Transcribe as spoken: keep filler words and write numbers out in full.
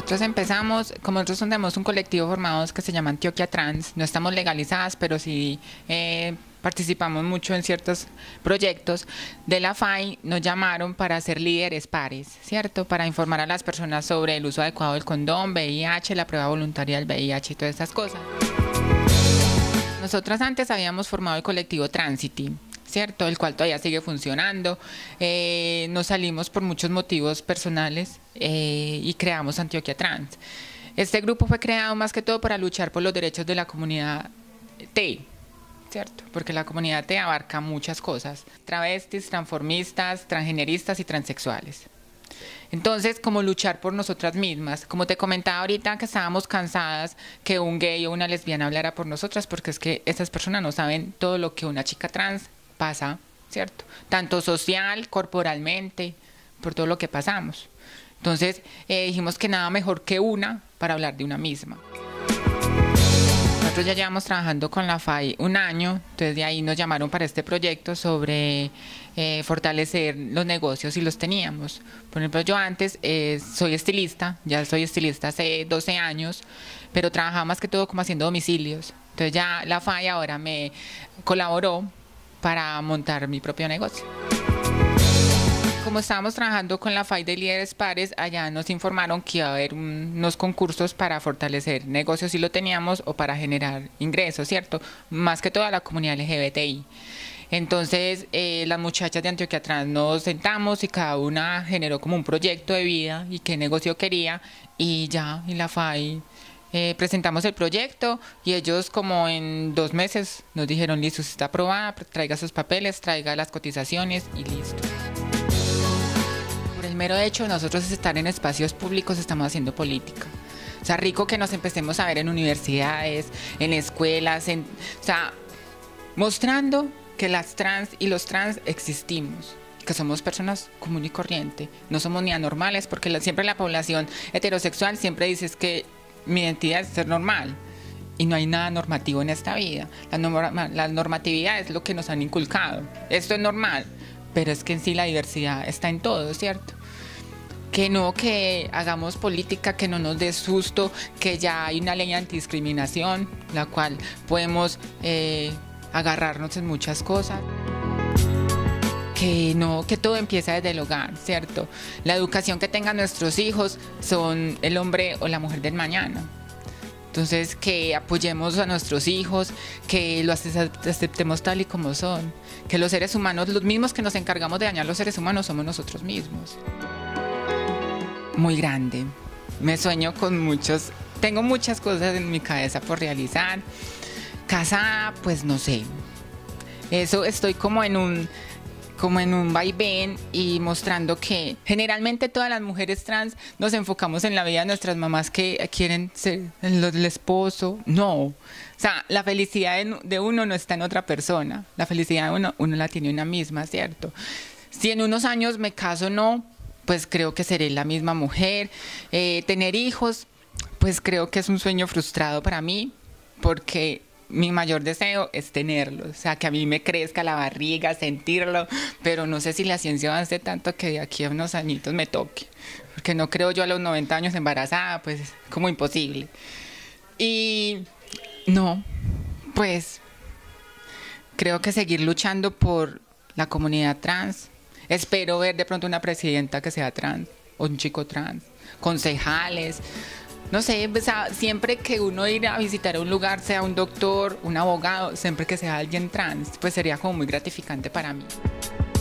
Nosotros empezamos, como nosotros tenemos un colectivo formado que se llama Antioquia Trans, no estamos legalizadas, pero sí eh, participamos mucho en ciertos proyectos de la F A I, nos llamaron para ser líderes pares, ¿cierto? Para informar a las personas sobre el uso adecuado del condón, V I H, la prueba voluntaria del V I H y todas estas cosas. Nosotras antes habíamos formado el colectivo Transity, ¿cierto? El cual todavía sigue funcionando. Eh, nos salimos por muchos motivos personales eh, y creamos Antioquia Trans. Este grupo fue creado más que todo para luchar por los derechos de la comunidad T, ¿cierto? Porque la comunidad T abarca muchas cosas: travestis, transformistas, transgeneristas y transexuales. Entonces, como luchar por nosotras mismas, como te comentaba ahorita, que estábamos cansadas que un gay o una lesbiana hablara por nosotras, porque es que esas personas no saben todo lo que una chica trans pasa, ¿cierto? Tanto social, corporalmente, por todo lo que pasamos. Entonces, eh, dijimos que nada mejor que una para hablar de una misma. Nosotros ya llevamos trabajando con la F A I un año, entonces de ahí nos llamaron para este proyecto sobre eh, fortalecer los negocios y los teníamos. Por ejemplo, yo antes eh, soy estilista, ya soy estilista hace doce años, pero trabajaba más que todo como haciendo domicilios. Entonces ya la F A I ahora me colaboró para montar mi propio negocio. Como estábamos trabajando con la F A I de líderes pares, allá nos informaron que iba a haber un, unos concursos para fortalecer negocios si lo teníamos o para generar ingresos, ¿cierto? Más que toda la comunidad L G B T I. Entonces, eh, las muchachas de Antioquia Trans nos sentamos y cada una generó como un proyecto de vida y qué negocio quería, y ya, y la F A I eh, presentamos el proyecto y ellos como en dos meses nos dijeron: listo, está aprobada, traiga sus papeles, traiga las cotizaciones y listo. El mero hecho de nosotros estar en espacios públicos estamos haciendo política. O sea, rico que nos empecemos a ver en universidades, en escuelas, en, o sea, mostrando que las trans y los trans existimos, que somos personas común y corriente, no somos ni anormales, porque la, siempre la población heterosexual siempre dice es que mi identidad es ser normal, y no hay nada normativo en esta vida. La, norma, la normatividad es lo que nos han inculcado, esto es normal, pero es que en sí la diversidad está en todo, ¿cierto? Que no, que hagamos política, que no nos dé susto, que ya hay una ley antidiscriminación, la cual podemos eh, agarrarnos en muchas cosas. Que no, que todo empieza desde el hogar, ¿cierto? La educación que tengan nuestros hijos son el hombre o la mujer del mañana. Entonces, que apoyemos a nuestros hijos, que los aceptemos tal y como son, que los seres humanos, los mismos que nos encargamos de dañar a los seres humanos, somos nosotros mismos. Muy grande. Me sueño con muchos, tengo muchas cosas en mi cabeza por realizar. Casada, pues no sé. Eso, estoy como en un... como en un vaivén y mostrando que generalmente todas las mujeres trans nos enfocamos en la vida de nuestras mamás que quieren ser el esposo. No, o sea, la felicidad de uno no está en otra persona, la felicidad de uno, uno la tiene una misma, ¿cierto? Si en unos años me caso o no, pues creo que seré la misma mujer. Eh, tener hijos, pues creo que es un sueño frustrado para mí, porque mi mayor deseo es tenerlo, o sea, que a mí me crezca la barriga, sentirlo, pero no sé si la ciencia avance tanto que de aquí a unos añitos me toque, porque no creo yo a los noventa años embarazada, pues es como imposible. Y no, pues creo que seguir luchando por la comunidad trans. Espero ver de pronto una presidenta que sea trans, o un chico trans, concejales. No sé, o sea, siempre que uno irá a visitar un lugar, sea un doctor, un abogado, siempre que sea alguien trans, pues sería como muy gratificante para mí.